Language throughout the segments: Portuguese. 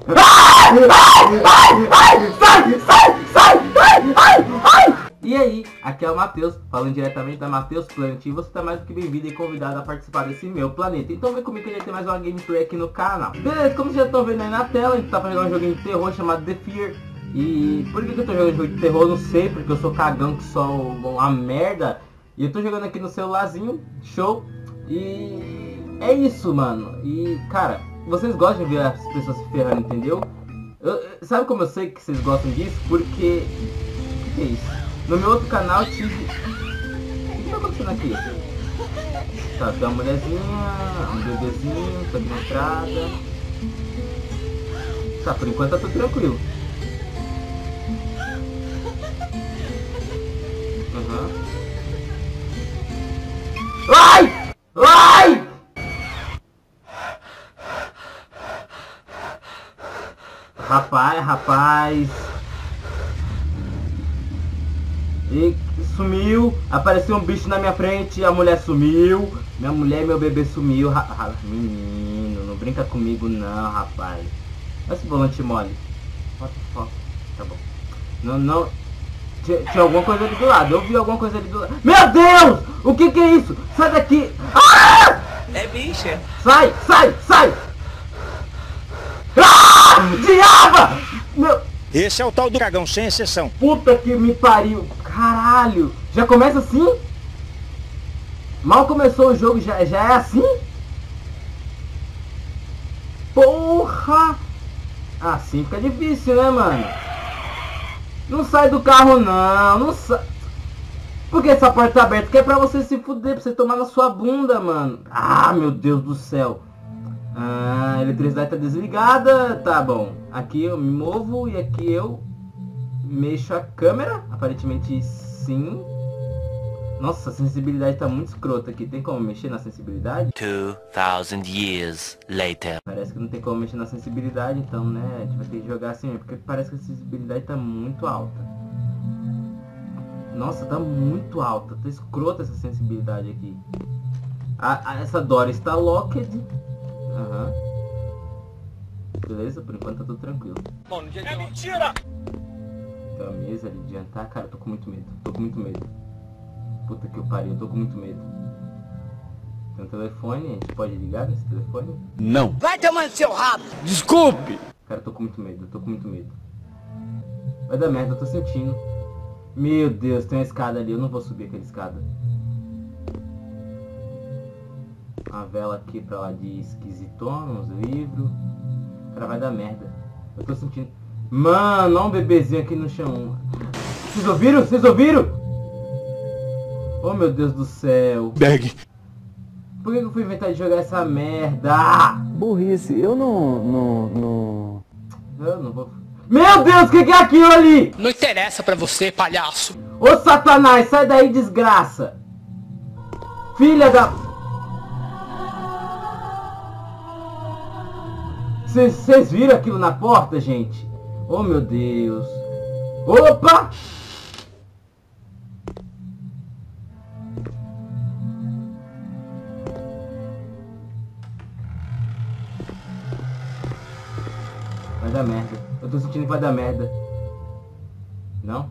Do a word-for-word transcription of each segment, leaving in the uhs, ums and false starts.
Ai, ai, ai, ai, sai, sai, sai, ai, ai, ai. E aí, aqui é o Matheus, falando diretamente da Matheus Planet, e você tá mais do que bem-vindo e convidado a participar desse meu planeta. Então vem comigo que a gente tem mais uma gameplay aqui no canal. Beleza, como vocês já estão vendo aí na tela, a gente tá fazendo um joguinho de terror chamado The Fear. E por que, que eu tô jogando jogo de terror? Eu não sei, porque eu sou cagão que só uma merda. E eu tô jogando aqui no celularzinho, show. E é isso, mano. E, cara, vocês gostam de ver as pessoas se ferrando, entendeu? Eu, sabe como eu sei que vocês gostam disso? Porque... O que é isso? No meu outro canal eu tive... O que tá acontecendo aqui? Tá, tem uma mulherzinha, um bebezinho, tá aqui na entrada. Tá, por enquanto tá tudo tranquilo. Uhum. Ai! Ai! Rapaz, rapaz. E sumiu. Apareceu um bicho na minha frente. A mulher sumiu. Minha mulher e meu bebê sumiu. Ra ra menino, não brinca comigo não, rapaz. Olha esse volante mole. What the fuck? Tá bom. Não, não. Tinha, tinha alguma coisa ali do lado. Eu vi alguma coisa ali do lado. Meu Deus! O que que é isso? Sai daqui! Ah! É bicha. Sai, sai, sai! Ah! Diaba! Meu... Esse é o tal do dragão, sem exceção. Puta que me pariu. Caralho. Já começa assim? Mal começou o jogo, já, já é assim? Porra! Assim fica difícil, né, mano? Não sai do carro, não. Não sai. Porque essa porta tá aberta que é pra você se fuder, pra você tomar na sua bunda, mano. Ah, meu Deus do céu. Ah, a eletricidade tá desligada. Tá bom. Aqui eu me movo e aqui eu mexo a câmera. Aparentemente sim. Nossa, a sensibilidade tá muito escrota aqui. Tem como mexer na sensibilidade? two thousand years later. Parece que não tem como mexer na sensibilidade, então, né? A gente vai ter que jogar assim, porque parece que a sensibilidade tá muito alta. Nossa, tá muito alta. Tá escrota essa sensibilidade aqui. A, a, essa Dora está locked. Aham. Beleza, por enquanto tá tudo tranquilo. É mentira! Tem uma mesa ali de jantar. Cara, eu tô com muito medo. Tô com muito medo. Puta que eu pariu, eu tô com muito medo. Tem um telefone, a gente pode ligar nesse telefone? Não. Vai tomando seu rabo! Desculpe. Cara, eu tô com muito medo, eu tô com muito medo. Vai dar merda, eu tô sentindo. Meu Deus, tem uma escada ali, eu não vou subir aquela escada. Uma vela aqui pra lá de esquisitona, uns livros. Cara, vai dar merda. Eu tô sentindo... Mano, olha um bebezinho aqui no chão. Vocês ouviram? Vocês ouviram? Oh, meu Deus do céu. Bag. Por que eu fui inventar de jogar essa merda? Burrice, eu não, não, não... Eu não vou... Meu Deus, o que, que é aquilo ali? Não interessa pra você, palhaço. Ô Satanás, sai daí, desgraça. Filha da... Vocês viram aquilo na porta, gente? Oh, meu Deus. Opa! Vai dar merda. Eu tô sentindo que vai dar merda. Não?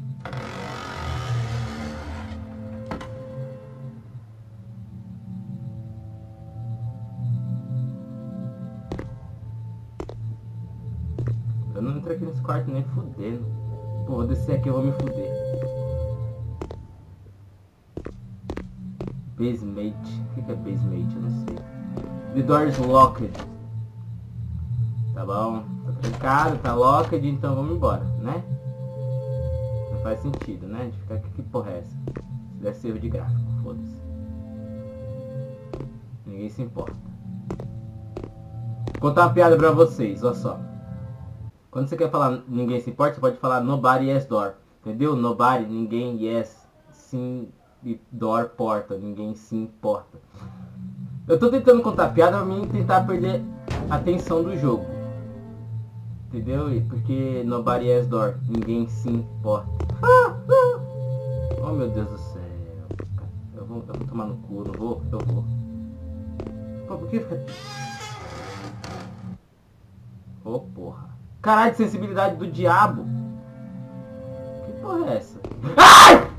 Eu não entro aqui nesse quarto nem fudendo. Pô, vou descer aqui, eu vou me fuder. Basement. O que, que é basement? Eu não sei. The door is locked. Tá bom. Tá trancado, tá locked, então vamos embora, né? Não faz sentido, né? A gente ficar aqui, que porra é essa? Isso deve ser erro de gráfico, foda-se. Ninguém se importa. Vou contar uma piada pra vocês, olha só. Quando você quer falar ninguém se importa, você pode falar nobody yes door. Entendeu? Nobody, ninguém, yes, sim, e door, porta. Ninguém se importa. Eu tô tentando contar piada pra mim tentar perder a atenção do jogo. Entendeu? Porque nobody yes door. Ninguém se importa. Ah, ah. Oh, meu Deus do céu. Eu vou, eu vou tomar no cu, não vou? Eu vou. Pô, por que fica... Ô, oh, porra. Caralho, de sensibilidade do diabo. Que porra é essa? Ai!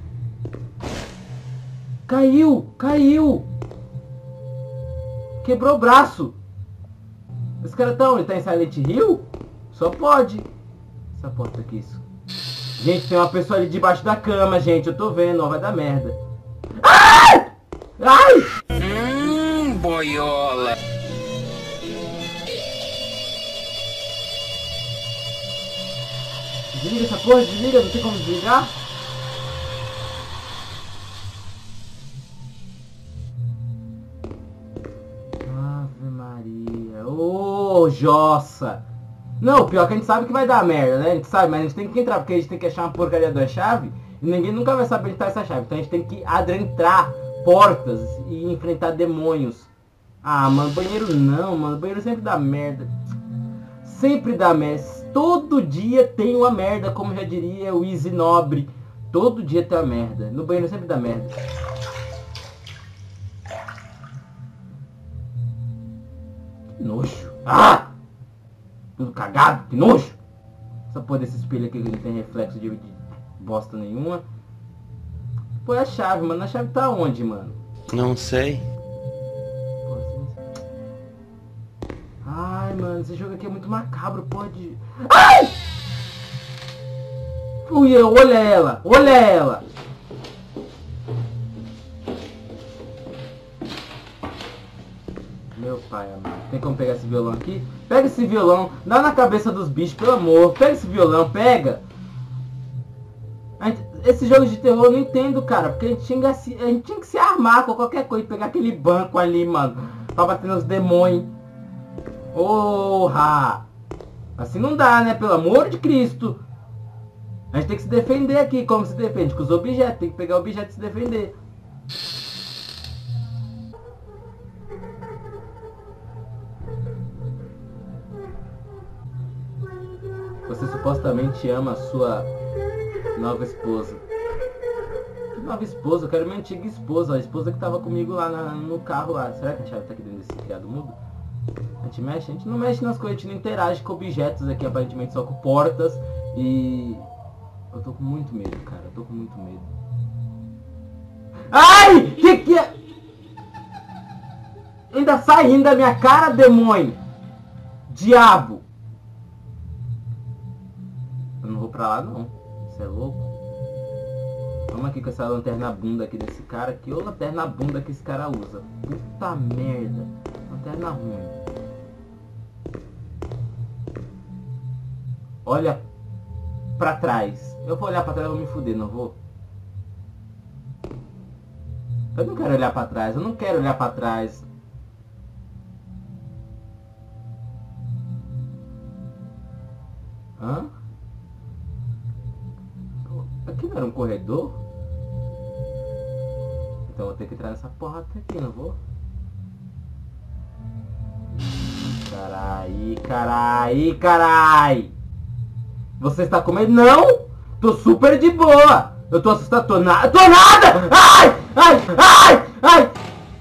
Caiu, caiu. Quebrou o braço. Esse cara tá onde? Tá em Silent Hill? Só pode. Essa porta aqui, isso. Gente, tem uma pessoa ali debaixo da cama, gente. Eu tô vendo, ó, vai dar merda. Ai! Ai! Hum, boiola. Desliga essa porra, desliga, não tem como desligar? Ave Maria. Ô, oh, jossa! Não, pior que a gente sabe que vai dar merda, né? A gente sabe, mas a gente tem que entrar, porque a gente tem que achar uma porcaria da chave e ninguém nunca vai saber onde tá essa chave. Então a gente tem que adentrar portas e enfrentar demônios. Ah, mano, banheiro não, mano. Banheiro sempre dá merda. Sempre dá merda. Todo dia tem uma merda, como já diria o Easy Nobre. Todo dia tem uma merda. No banheiro sempre dá merda. Que nojo. Ah! Tudo cagado, que nojo. Essa porra desse espelho aqui que não tem reflexo de, de bosta nenhuma. Pô, é a chave, mano. A chave tá onde, mano? Não sei. Ai, mano, esse jogo aqui é muito macabro, pode... Ai! Ui, olha ela, olha ela. Meu pai, amado. Tem como pegar esse violão aqui? Pega esse violão, dá na cabeça dos bichos, pelo amor. Pega esse violão, pega. Esse jogo de terror eu não entendo, cara. Porque a gente tinha que se, a gente tinha que se armar com qualquer coisa. Pegar aquele banco ali, mano. Pra bater nos demônios. Porra! Assim não dá, né? Pelo amor de Cristo. A gente tem que se defender aqui. Como se defende? Com os objetos. Tem que pegar o objeto e se defender. Você supostamente ama a sua nova esposa. Que nova esposa? Eu quero minha antiga esposa. A esposa que tava comigo lá na, no carro lá. Será que a chave tá aqui dentro desse criado mudo? A gente mexe? A gente não mexe nas coisas. A gente não interage com objetos aqui. Aparentemente só com portas. E... eu tô com muito medo, cara. Eu tô com muito medo. Ai! Que que é? Ainda saindo da minha cara, demônio! Diabo! Eu não vou pra lá, não. Você é louco? Vamos aqui com essa lanterna bunda aqui desse cara. Que ô lanterna bunda que esse cara usa. Puta merda. Lanterna ruim. Olha pra trás. Eu vou olhar pra trás e vou me fuder, não vou? Eu não quero olhar pra trás. Eu não quero olhar pra trás. Hã? Aqui não era um corredor? Então eu vou ter que entrar nessa porra até aqui, não vou? Carai, carai, carai! Você está com medo? Não! Tô super de boa! Eu tô assustado, tô nada, tô nada! Ai! Ai! Ai! Ai!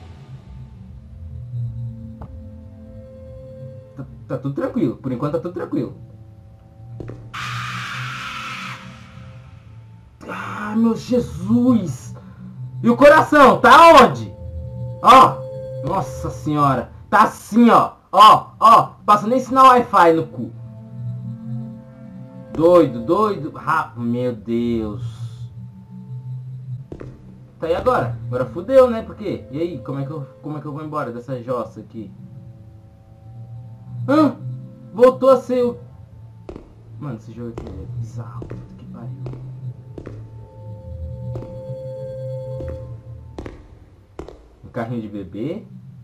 Tá, tá tudo tranquilo, por enquanto tá tudo tranquilo. Ah, meu Jesus! E o coração, tá onde? Ó! Nossa senhora! Tá assim, ó! Ó, ó! Passa nem sinal Wi-Fi no cu. Doido, doido. Ah, meu Deus. Tá aí agora. Agora fudeu, né? Por quê? E aí, como é que eu, como é que eu vou embora dessa jossa aqui? Hã? Voltou a ser o... Mano, esse jogo aqui é bizarro. Puta que pariu. Um carrinho de bebê.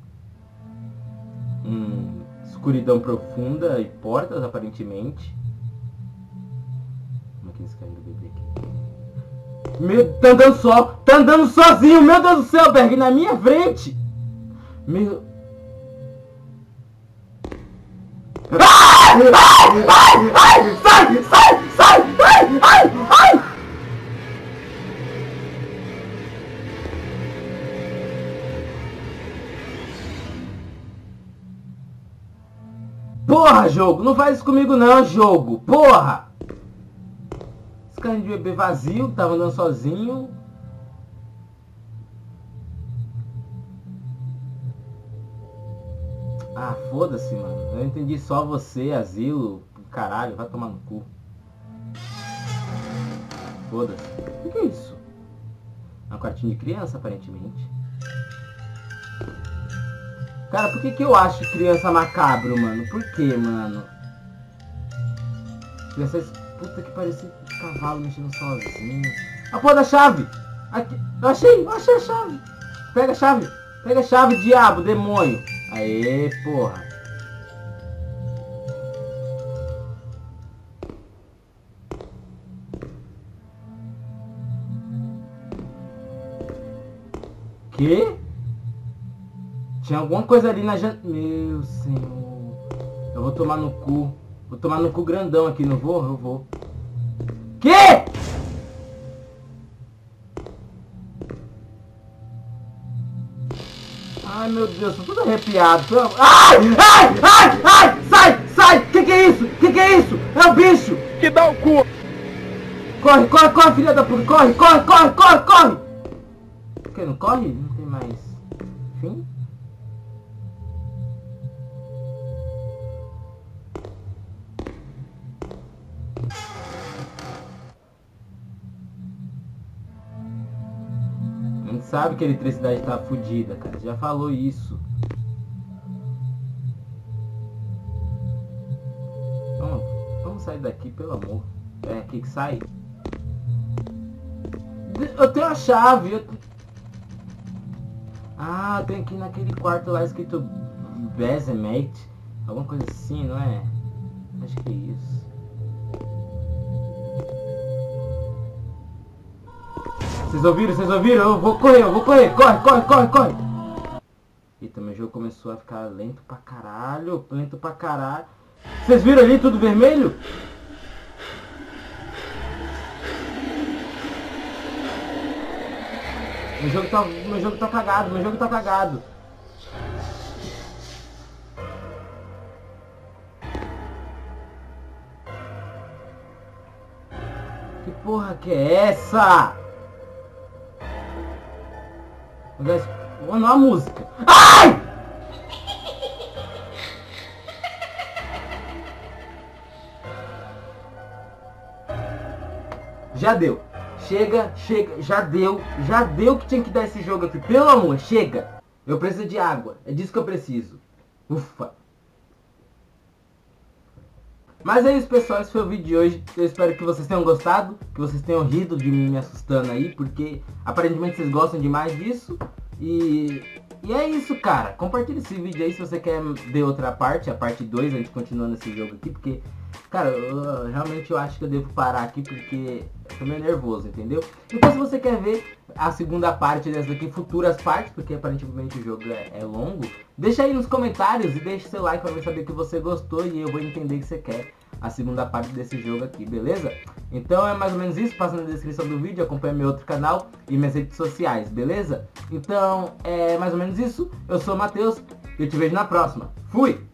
Hum, escuridão profunda e portas, aparentemente. Como é que é esse carrinho do bebê aqui? Meu, tá andando só! Tá andando sozinho! Meu Deus do céu, Berg, na minha frente! Meu... Ai! Ai! Ai! Ai! Sai! Sai! Sai! Ai! Ai! Ai! Porra, jogo, não faz isso comigo não, jogo. Porra. Esse carrinho de bebê vazio, tava andando sozinho. Ah, foda-se, mano. Eu entendi só você, asilo. Caralho, vai tomar no cu. Foda-se. O que é isso? É um quartinho de criança, aparentemente. Cara, por que que eu acho criança macabro, mano? Por que, mano? Criança... Puta que parecia um cavalo mexendo sozinho. A porra da chave! Aqui. Eu achei! Eu achei a chave! Pega a chave! Pega a chave, diabo, demônio! Aê, porra! Que? Tinha alguma coisa ali na janela. Meu senhor. Eu vou tomar no cu. Vou tomar no cu grandão aqui, não vou? Eu vou. Que? Ai, meu Deus, tô todo arrepiado. Tô... Ai, ai, ai, ai, sai, sai. Que que é isso? Que que é isso? É o bicho. Que dá o cu. Corre, corre, corre, filha da puta. Corre, corre, corre, corre, corre. Por que não corre? Não tem mais fim? A gente sabe que a eletricidade tá fodida, cara. Já falou isso. Vamos, vamos sair daqui, pelo amor. É aqui que sai. Eu tenho a chave. Eu... Ah, eu tenho que ir naquele quarto lá escrito Basement. Alguma coisa assim, não é? Acho que é isso. Vocês ouviram? Vocês ouviram? Eu vou correr, eu vou correr. Corre, corre, corre, corre. Eita, meu jogo começou a ficar lento pra caralho. Lento pra caralho. Vocês viram ali tudo vermelho? Meu jogo tá, meu jogo tá cagado, meu jogo tá cagado. Que porra que é essa? Olha a música. Ai! Já deu. Chega, chega, já deu, já deu que tinha que dar esse jogo aqui. Pelo amor, chega. Eu preciso de água, é disso que eu preciso. Ufa. Mas é isso, pessoal, esse foi o vídeo de hoje. Eu espero que vocês tenham gostado, que vocês tenham rido de mim me assustando aí, porque aparentemente vocês gostam demais disso. E, e é isso, cara. Compartilha esse vídeo aí se você quer ver outra parte, a parte dois, a gente continua nesse jogo aqui, porque... Cara, eu, realmente eu acho que eu devo parar aqui porque eu tô meio nervoso, entendeu? Então se você quer ver a segunda parte dessa daqui, futuras partes, porque aparentemente o jogo é, é longo, deixa aí nos comentários e deixa seu like pra eu saber que você gostou e eu vou entender que você quer a segunda parte desse jogo aqui, beleza? Então é mais ou menos isso, passa na descrição do vídeo, acompanha meu outro canal e minhas redes sociais, beleza? Então é mais ou menos isso, eu sou o Matheus e eu te vejo na próxima. Fui!